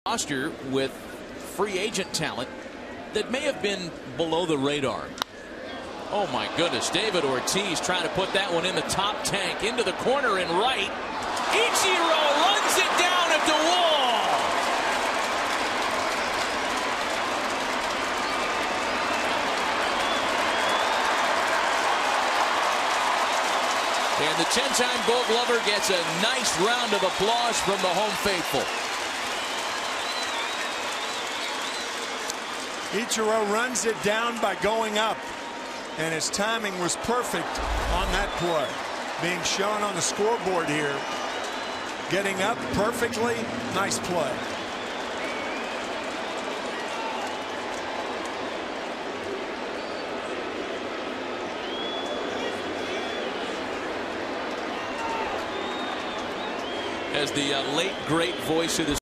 roster with free agent talent that may have been below the radar. Oh my goodness, David Ortiz trying to put that one in the top tank, into the corner and right. Ichiro runs it down at the wall. And the 10-time Gold Glover gets a nice round of applause from the home faithful. Ichiro runs it down by going up, and his timing was perfect on that play. Being shown on the scoreboard here. Getting up perfectly. Nice play. As the late great voice of the